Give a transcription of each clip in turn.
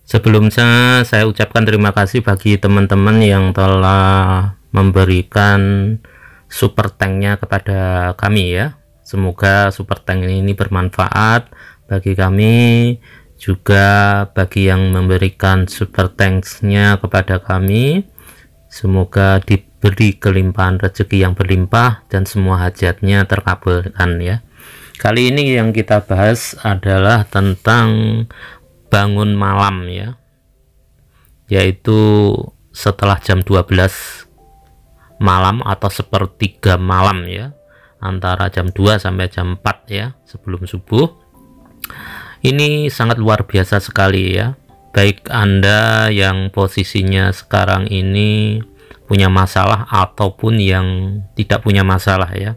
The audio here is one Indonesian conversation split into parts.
Sebelumnya saya ucapkan terima kasih bagi teman-teman yang telah memberikan super tanknya kepada kami ya. Semoga super tank ini bermanfaat bagi kami, juga bagi yang memberikan super tanknya kepada kami. Semoga diberi kelimpahan rezeki yang berlimpah dan semua hajatnya terkabulkan ya. Kali ini yang kita bahas adalah tentang bangun malam ya, yaitu setelah jam 12 malam atau sepertiga malam ya, antara jam 2 sampai jam 4 ya, sebelum subuh. Ini sangat luar biasa sekali ya, baik Anda yang posisinya sekarang ini punya masalah ataupun yang tidak punya masalah ya.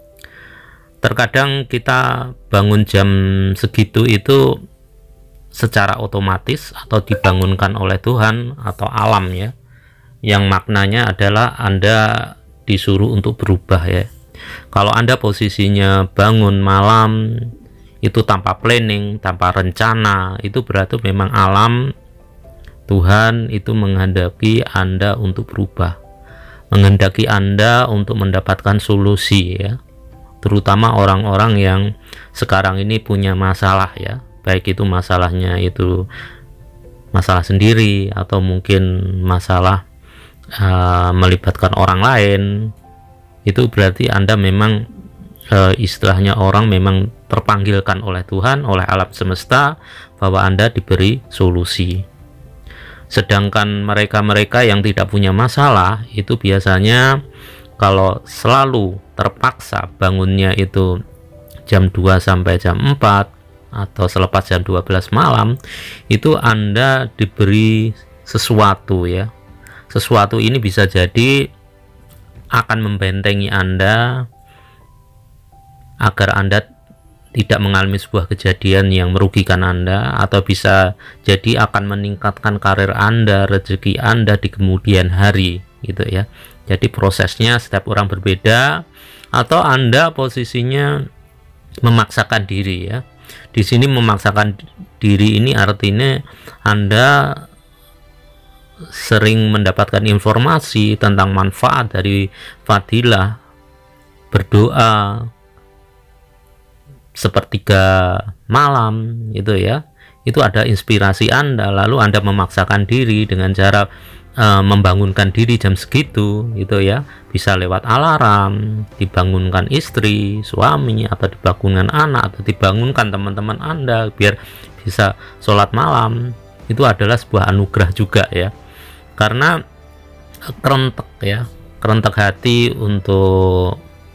Terkadang kita bangun jam segitu itu secara otomatis atau dibangunkan oleh Tuhan atau alam ya, yang maknanya adalah Anda disuruh untuk berubah ya. Kalau Anda posisinya bangun malam itu tanpa planning, tanpa rencana, itu berarti memang alam Tuhan itu menghendaki Anda untuk berubah, menghendaki Anda untuk mendapatkan solusi ya, terutama orang-orang yang sekarang ini punya masalah ya, baik itu masalahnya itu masalah sendiri atau mungkin masalah melibatkan orang lain. Itu berarti Anda memang istilahnya orang memang terpanggilkan oleh Tuhan, oleh alam semesta, bahwa Anda diberi solusi. Sedangkan mereka-mereka yang tidak punya masalah itu biasanya kalau selalu terpaksa bangunnya itu jam 2 sampai jam 4 atau selepas jam 12 malam, itu Anda diberi sesuatu ya. Sesuatu ini bisa jadi akan membentengi Anda agar Anda tidak mengalami sebuah kejadian yang merugikan Anda, atau bisa jadi akan meningkatkan karir Anda, rezeki Anda di kemudian hari gitu ya. Jadi prosesnya setiap orang berbeda, atau Anda posisinya memaksakan diri ya. Di sini memaksakan diri ini artinya Anda sering mendapatkan informasi tentang manfaat dari fadilah berdoa sepertiga malam itu ya. Itu ada inspirasi Anda, lalu Anda memaksakan diri dengan cara membangunkan diri jam segitu gitu ya, bisa lewat alarm, dibangunkan istri, suami, atau dibangunkan anak, atau dibangunkan teman-teman Anda biar bisa sholat malam. Itu adalah sebuah anugerah juga ya, karena kerentek ya, kerentek hati untuk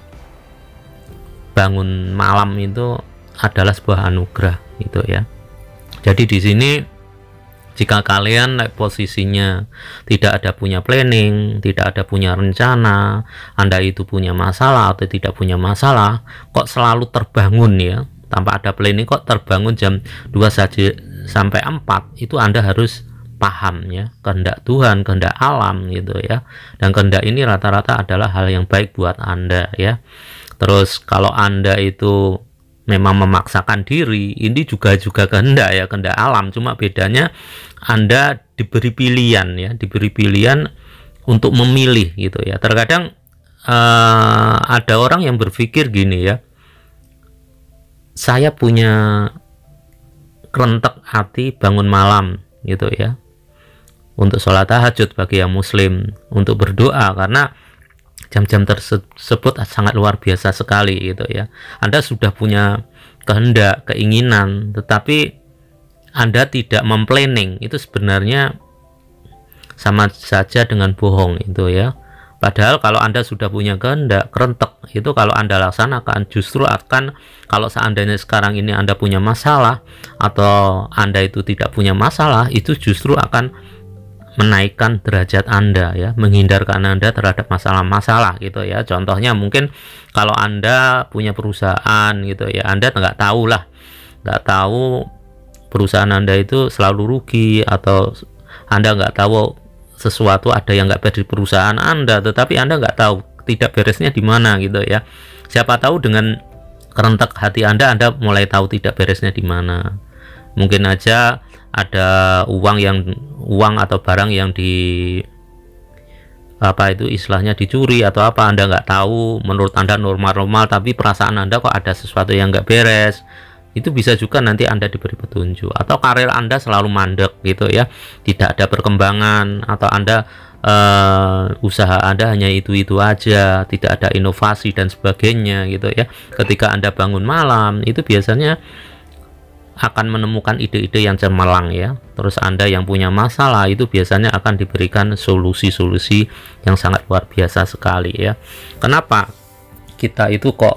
bangun malam itu adalah sebuah anugerah gitu ya. Jadi di sini jika kalian posisinya tidak ada punya planning, tidak ada punya rencana, Anda itu punya masalah atau tidak punya masalah, kok selalu terbangun ya, tanpa ada planning kok terbangun jam 2 saja sampai 4, itu Anda harus paham ya, kehendak Tuhan, kehendak alam gitu ya. Dan kehendak ini rata-rata adalah hal yang baik buat Anda ya. Terus kalau Anda itu memang memaksakan diri, ini juga kehendak ya, kehendak alam, cuma bedanya Anda diberi pilihan ya, diberi pilihan untuk memilih gitu ya. Terkadang ada orang yang berpikir gini ya, saya punya kerentek hati bangun malam gitu ya, untuk sholat tahajud bagi yang muslim, untuk berdoa, karena jam-jam tersebut sangat luar biasa sekali gitu ya. Anda sudah punya kehendak, keinginan, tetapi Anda tidak memplanning, itu sebenarnya sama saja dengan bohong itu ya. Padahal kalau Anda sudah punya kehendak, kerentek, itu kalau Anda laksanakan justru akan, kalau seandainya sekarang ini Anda punya masalah atau Anda itu tidak punya masalah, itu justru akan menaikkan derajat Anda ya, menghindarkan Anda terhadap masalah-masalah gitu ya. Contohnya mungkin kalau Anda punya perusahaan gitu ya, Anda nggak tahu lah, nggak tahu perusahaan Anda itu selalu rugi, atau Anda nggak tahu sesuatu ada yang nggak beres di perusahaan Anda, tetapi Anda nggak tahu tidak beresnya di mana gitu ya. Siapa tahu dengan kerentek hati Anda mulai tahu tidak beresnya di mana. Mungkin aja ada uang atau barang yang itu istilahnya dicuri atau apa, Anda nggak tahu, menurut Anda normal-normal, tapi perasaan Anda kok ada sesuatu yang nggak beres, itu bisa juga nanti Anda diberi petunjuk. Atau karir Anda selalu mandek gitu ya, tidak ada perkembangan, atau Anda usaha Anda hanya itu aja, tidak ada inovasi dan sebagainya gitu ya. Ketika Anda bangun malam, itu biasanya akan menemukan ide-ide yang cemerlang ya. Terus Anda yang punya masalah itu biasanya akan diberikan solusi-solusi yang sangat luar biasa sekali ya. Kenapa kita itu kok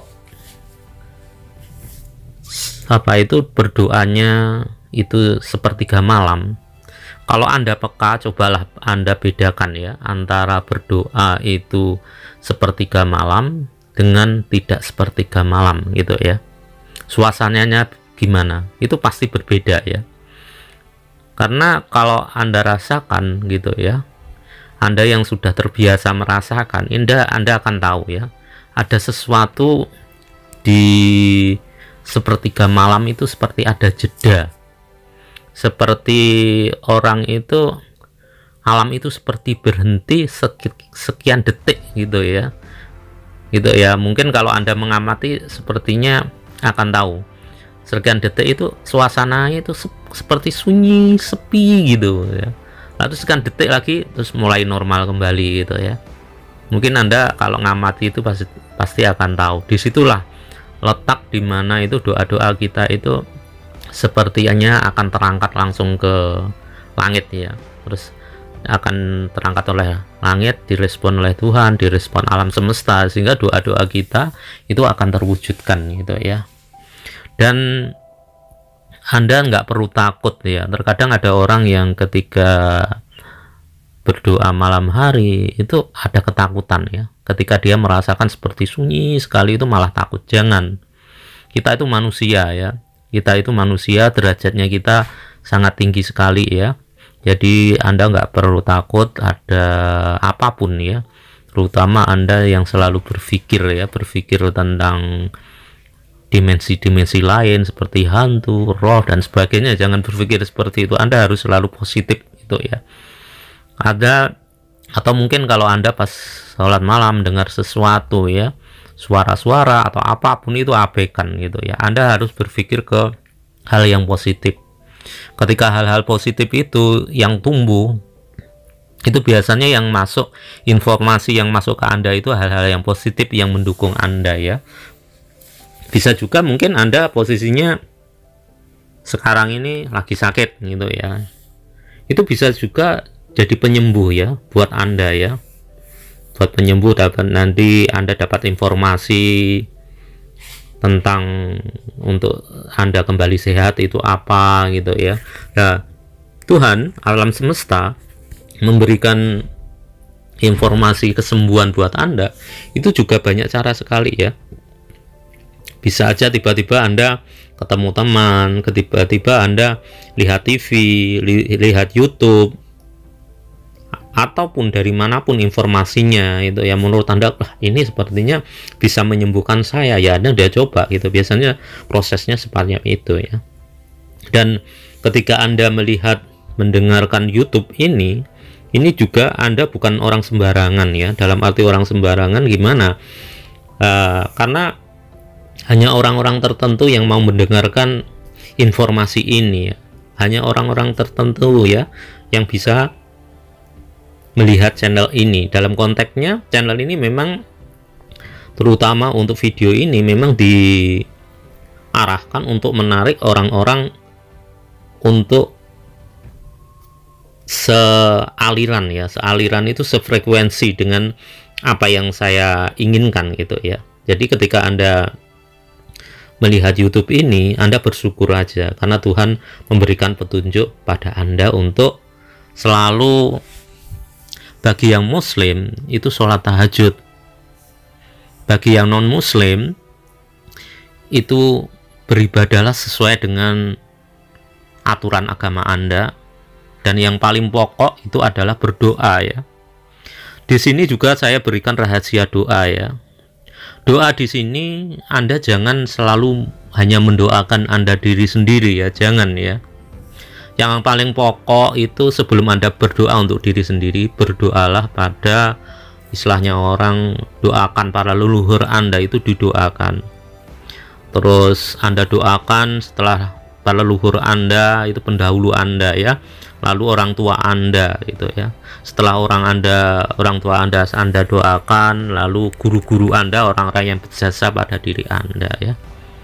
berdoanya itu sepertiga malam? Kalau Anda peka, cobalah Anda bedakan ya antara berdoa itu sepertiga malam dengan tidak sepertiga malam gitu ya. Suasananya gimana? Itu pasti berbeda ya. Karena kalau Anda rasakan gitu ya, Anda yang sudah terbiasa merasakan, Anda akan tahu ya, ada sesuatu di sepertiga malam itu seperti ada jeda. Seperti orang itu, alam itu seperti berhenti sekian detik gitu ya. Gitu ya. Mungkin kalau Anda mengamati sepertinya akan tahu. Sekian detik itu suasananya itu seperti sunyi, sepi gitu ya. Lalu sekian detik lagi terus mulai normal kembali gitu ya. Mungkin Anda kalau ngamati itu pasti akan tahu. Disitulah letak dimana itu doa-doa kita itu sepertinya akan terangkat langsung ke langit ya. Terus akan terangkat oleh langit, direspon oleh Tuhan, direspon alam semesta, sehingga doa-doa kita itu akan terwujudkan gitu ya. Dan Anda nggak perlu takut ya. Terkadang ada orang yang ketika berdoa malam hari itu ada ketakutan ya. Ketika dia merasakan seperti sunyi sekali itu malah takut. Jangan. Kita itu manusia ya. Kita itu manusia, derajatnya kita sangat tinggi sekali ya. Jadi Anda nggak perlu takut ada apapun ya. Terutama Anda yang selalu berpikir tentang dimensi-dimensi lain seperti hantu, roh dan sebagainya. Jangan berpikir seperti itu. Anda harus selalu positif itu ya. Atau mungkin kalau Anda pas sholat malam dengar sesuatu ya, suara-suara atau apapun itu abaikan gitu ya. Anda harus berpikir ke hal yang positif. Ketika hal-hal positif itu yang tumbuh, itu biasanya yang masuk, informasi yang masuk ke Anda itu hal-hal yang positif yang mendukung Anda ya. Bisa juga mungkin Anda posisinya sekarang ini lagi sakit gitu ya. Itu bisa juga jadi penyembuh ya buat Anda ya. Buat penyembuh, nanti Anda dapat informasi tentang untuk Anda kembali sehat itu apa gitu ya. Nah, Tuhan alam semesta memberikan informasi kesembuhan buat Anda itu juga banyak cara sekali ya. Bisa aja tiba-tiba Anda ketemu teman, tiba-tiba Anda lihat TV, lihat YouTube, ataupun dari manapun informasinya itu ya, menurut Anda ini sepertinya bisa menyembuhkan saya ya, Anda udah coba gitu. Biasanya prosesnya seperti itu ya. Dan ketika Anda mendengarkan YouTube ini juga Anda bukan orang sembarangan ya. Dalam arti orang sembarangan gimana? Karena hanya orang-orang tertentu yang mau mendengarkan informasi ini ya. Hanya orang-orang tertentu ya yang bisa melihat channel ini. Dalam konteksnya channel ini memang terutama untuk video ini memang diarahkan untuk menarik orang-orang untuk sealiran ya, sealiran itu sefrekuensi dengan apa yang saya inginkan gitu ya. Jadi ketika Anda melihat YouTube ini, Anda bersyukur aja karena Tuhan memberikan petunjuk pada Anda untuk selalu, bagi yang muslim itu sholat tahajud, bagi yang non muslim itu beribadahlah sesuai dengan aturan agama Anda, dan yang paling pokok itu adalah berdoa ya. Di sini juga saya berikan rahasia doa ya. Doa di sini Anda jangan selalu hanya mendoakan Anda diri sendiri ya, jangan ya. Yang paling pokok itu sebelum Anda berdoa untuk diri sendiri, berdoalah pada istilahnya orang doakan para leluhur Anda, itu didoakan. Terus Anda doakan setelah para leluhur Anda, itu pendahulu Anda ya. Lalu orang tua Anda itu ya. Setelah orang tua Anda doakan, lalu guru-guru Anda, orang-orang yang berjasa pada diri Anda ya.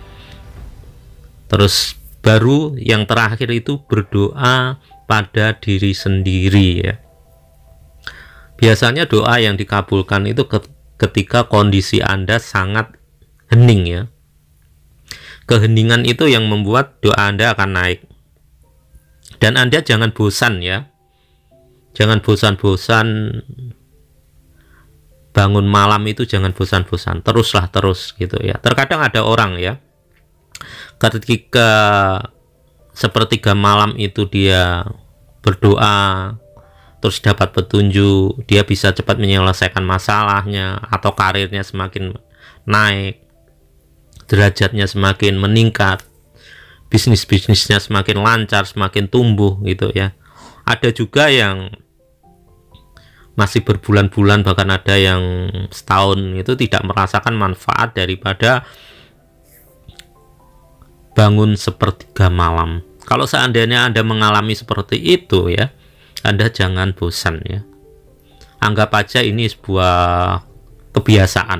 Terus baru yang terakhir itu berdoa pada diri sendiri ya. Biasanya doa yang dikabulkan itu ketika kondisi Anda sangat hening ya. Keheningan itu yang membuat doa Anda akan naik. Dan Anda jangan bosan ya. Jangan bosan-bosan bangun malam itu, jangan bosan-bosan. Teruslah terus gitu ya. Terkadang ada orang ya, ketika sepertiga malam itu dia berdoa, terus dapat petunjuk, dia bisa cepat menyelesaikan masalahnya, atau karirnya semakin naik, derajatnya semakin meningkat, bisnisnya semakin lancar, semakin tumbuh gitu ya. Ada juga yang masih berbulan-bulan, bahkan ada yang setahun itu tidak merasakan manfaat daripada bangun sepertiga malam. Kalau seandainya Anda mengalami seperti itu ya, Anda jangan bosan ya. Anggap aja ini sebuah kebiasaan.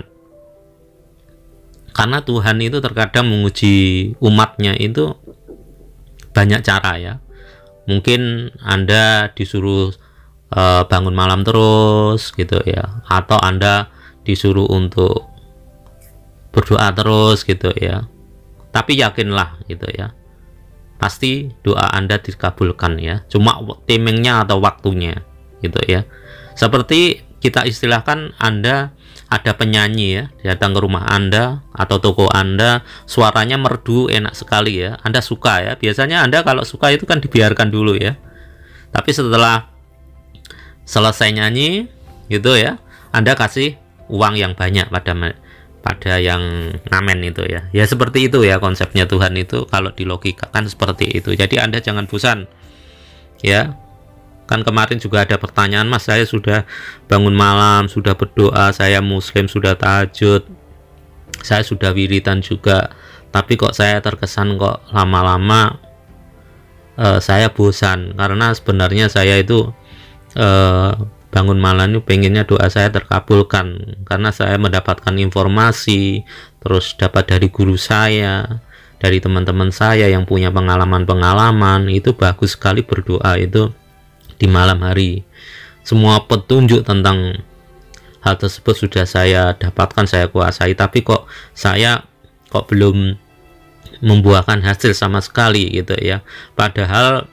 Karena Tuhan itu terkadang menguji umatnya itu banyak cara ya. Mungkin Anda disuruh bangun malam terus gitu ya, atau Anda disuruh untuk berdoa terus gitu ya. Tapi yakinlah gitu ya, pasti doa Anda dikabulkan ya. Cuma timingnya atau waktunya gitu ya. Seperti kita istilahkan, Anda ada penyanyi ya datang ke rumah Anda atau toko Anda, suaranya merdu enak sekali ya, Anda suka ya. Biasanya Anda kalau suka itu kan dibiarkan dulu ya. Tapi setelah selesai nyanyi gitu ya, Anda kasih uang yang banyak pada yang ngamen itu ya. Ya seperti itu ya konsepnya Tuhan itu, kalau dilogikakan seperti itu. Jadi Anda jangan bosan ya. Kan kemarin juga ada pertanyaan, Mas, saya sudah bangun malam, sudah berdoa, saya muslim, sudah tahajud, saya sudah wiridan juga, tapi kok saya terkesan kok lama-lama saya bosan. Karena sebenarnya saya itu bangun malam itu pengennya doa saya terkabulkan, karena saya mendapatkan informasi, terus dapat dari guru saya, dari teman-teman saya yang punya pengalaman-pengalaman, itu bagus sekali berdoa itu di malam hari. Semua petunjuk tentang hal tersebut sudah saya dapatkan, saya kuasai, tapi saya belum membuahkan hasil sama sekali gitu ya. Padahal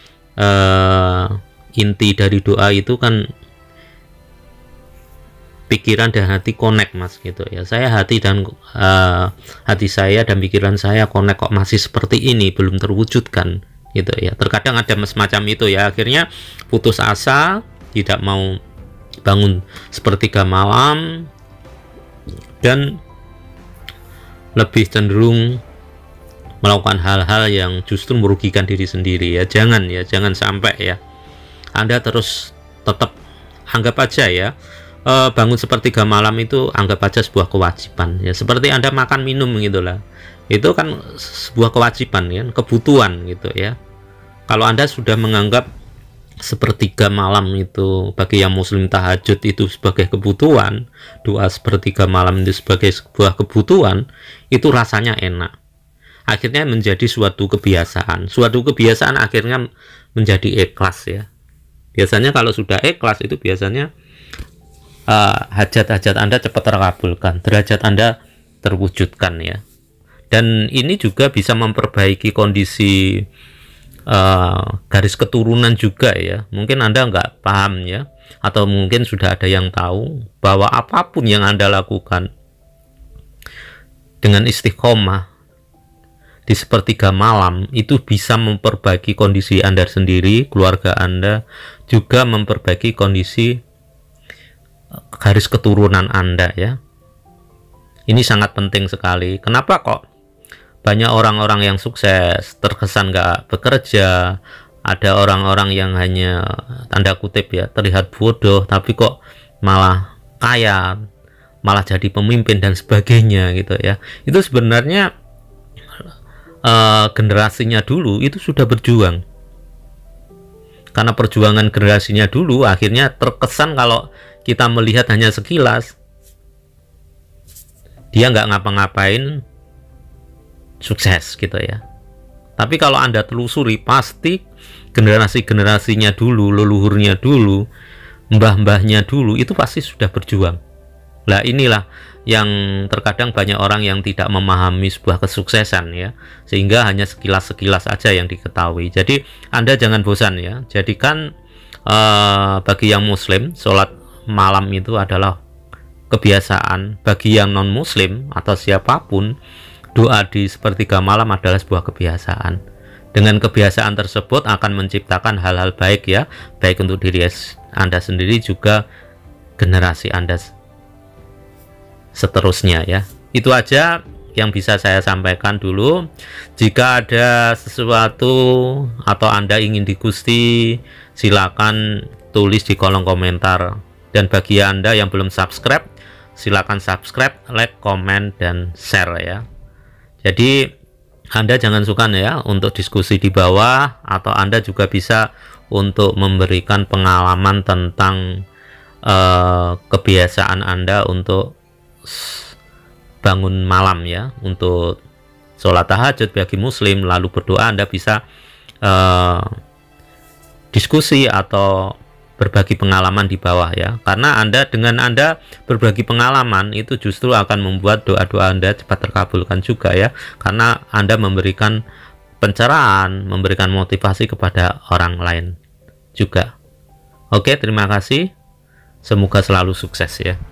inti dari doa itu kan pikiran dan hati connect, Mas, gitu ya. Saya hati saya dan pikiran saya connect, kok masih seperti ini, belum terwujudkan gitu ya. Terkadang ada semacam itu ya, akhirnya putus asa, tidak mau bangun sepertiga malam, dan lebih cenderung melakukan hal-hal yang justru merugikan diri sendiri ya. Jangan sampai ya. Anda terus tetap anggap aja ya, bangun sepertiga malam itu anggap aja sebuah kewajiban ya, seperti Anda makan minum gitulah. Itu kan sebuah kewajiban ya, kebutuhan gitu ya. Kalau Anda sudah menganggap sepertiga malam itu, bagi yang muslim tahajud itu sebagai kebutuhan, doa sepertiga malam itu sebagai sebuah kebutuhan, itu rasanya enak. Akhirnya menjadi suatu kebiasaan akhirnya menjadi ikhlas ya. Biasanya kalau sudah ikhlas itu biasanya hajat-hajat Anda cepat terkabulkan, derajat Anda terwujudkan ya. Dan ini juga bisa memperbaiki kondisi garis keturunan juga ya. Mungkin Anda nggak paham ya, atau mungkin sudah ada yang tahu bahwa apapun yang Anda lakukan dengan istiqomah di sepertiga malam itu bisa memperbaiki kondisi Anda sendiri, keluarga Anda, juga memperbaiki kondisi garis keturunan Anda ya. Ini sangat penting sekali. Kenapa kok banyak orang-orang yang sukses terkesan nggak bekerja, ada orang-orang yang hanya tanda kutip ya terlihat bodoh tapi kok malah kaya, malah jadi pemimpin dan sebagainya gitu ya. Itu sebenarnya generasinya dulu itu sudah berjuang. Karena perjuangan generasinya dulu akhirnya terkesan kalau kita melihat hanya sekilas dia nggak ngapa-ngapain sukses gitu ya. Tapi kalau Anda telusuri pasti generasi-generasinya dulu, leluhurnya dulu, mbah-mbahnya dulu itu pasti sudah berjuang. Nah inilah yang terkadang banyak orang yang tidak memahami sebuah kesuksesan ya, sehingga hanya sekilas-sekilas aja yang diketahui. Jadi Anda jangan bosan ya, jadikan bagi yang muslim sholat malam itu adalah kebiasaan. Bagi yang non muslim atau siapapun, doa di sepertiga malam adalah sebuah kebiasaan. Dengan kebiasaan tersebut akan menciptakan hal-hal baik ya, baik untuk diri Anda sendiri juga generasi Anda seterusnya ya. Itu aja yang bisa saya sampaikan dulu. Jika ada sesuatu atau Anda ingin digusti, silakan tulis di kolom komentar. Dan bagi Anda yang belum subscribe, silakan subscribe, like, komen, dan share ya. Jadi Anda jangan sukar ya untuk diskusi di bawah, atau Anda juga bisa untuk memberikan pengalaman tentang kebiasaan Anda untuk bangun malam ya, untuk sholat tahajud bagi muslim, lalu berdoa. Anda bisa diskusi atau berbagi pengalaman di bawah ya, karena dengan Anda berbagi pengalaman itu justru akan membuat doa-doa Anda cepat terkabulkan juga ya, karena Anda memberikan pencerahan, memberikan motivasi kepada orang lain juga. Oke, terima kasih, semoga selalu sukses ya.